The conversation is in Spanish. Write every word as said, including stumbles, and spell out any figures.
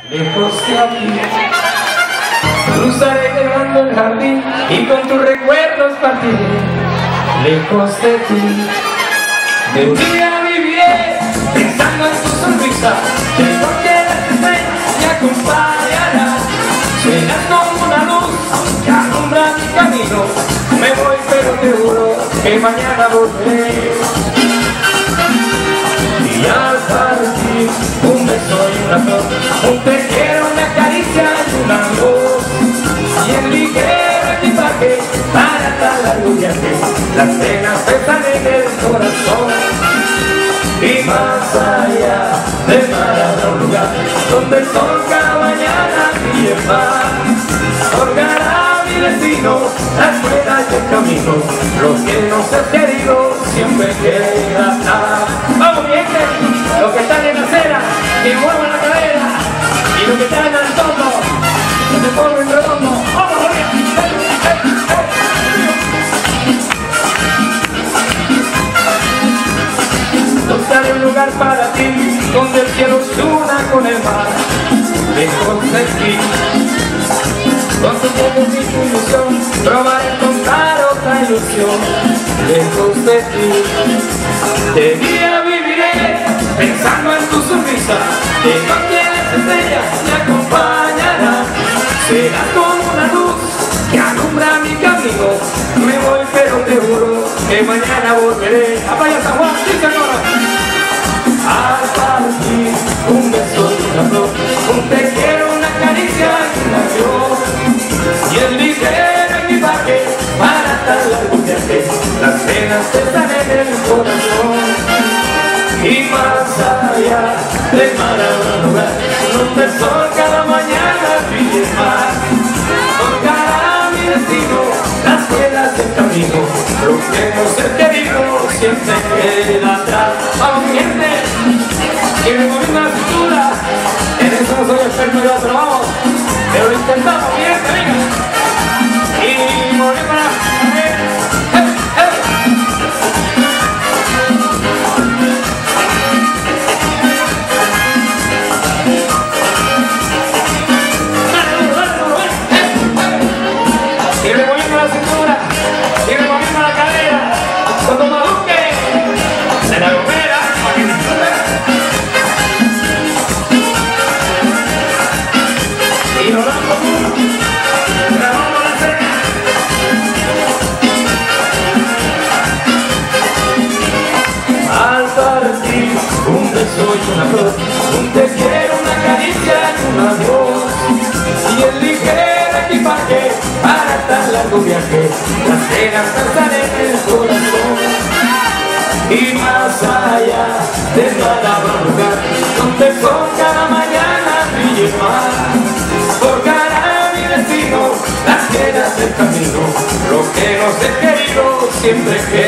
lejos de aquí. Cruzaré quemando el jardín y con tus recuerdos partiré, lejos de ti. De un día viviré pensando en tu sonrisa, de cualquier estrella me acompañará. Serás como una luz que alumbra mi camino. Me voy pero te juro que mañana volveré. Y al partir un beso y una flor, un te quiero, una caricia y una voz, y el ligero equipaje para tal largo viaje. Las penas pesan en el corazón, y más allá de mar habrá un lugar donde el sol cada mañana brille más. Otorgará a mi destino las ruedas y el camino, lo que no se ha querido siempre quedará. ¡Vamos, mi gente! Los que están en la acera, que muevan la cadera, y los que están al fondo, que se formen redondo. ¡Vamos, María! ¡Hey, hey, hey! Buscaré un lugar para ti, donde el cielo se una con el mar, lejos de ti. Con tus ojos y tu ilusión, probaré encontrar otra ilusión, lejos de ti. De día viviré pensando en tu sonrisa, de noche las estrellas me acompañarán. Serás como una luz que alumbra mi camino. Me voy pero te juro que mañana volveré. ¡Apaya San Juan! ¡Sí, señora! Al partir un beso y una flor, un te quiero, una caricia y una adiós, y el ligero equipaje para tal largo viaje. Las penas pesan en el corazón, y más allá del mar habrá un lugar donde el sol cada mañana brille más. Tocará mi destino las ruedas del camino, lo que hemos querido siempre queda atrás. ¡Vamos, mi gente! Que me moví la cintura, en eso no soy experto yo, pero vamos, pero lo intentamos, mi gente, venga. Y movimos la cadera. ¡Hey, hey! Y removiendo la cintura, y removiendo la cadera, con Don Maluque, de la Gomera, para que disfruten. Y nos damos uno, grabamos la cena. Al partir, un beso y una flor, un te quiero, una caricia y un adiós, y el ligero equipaje para tan largo viaje. Las penas pesan en el corazón, y más allá del mar habrá un lugar donde el sol cada mañana brille más. Forjará mi destino las piedras del camino, lo que no se ha querido siempre queda.